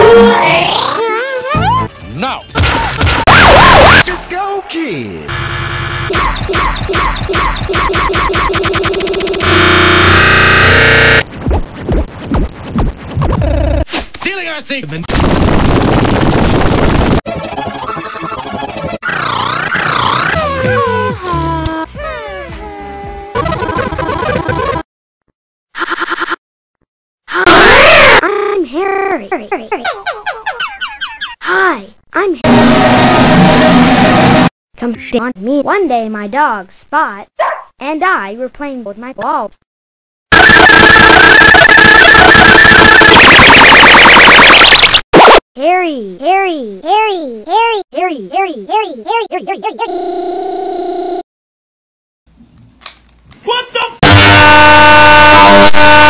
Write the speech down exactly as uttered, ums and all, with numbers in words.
No! Just go, kid! Stealing our secret! I'm Harry. Hi, I'm Harry. Come stay on me. One day my dog Spot and I were playing with my balls. Harry, Harry, Harry, Harry, Harry, Harry, Harry, Harry, Harry, Harry, Harry, Harry. What the f***?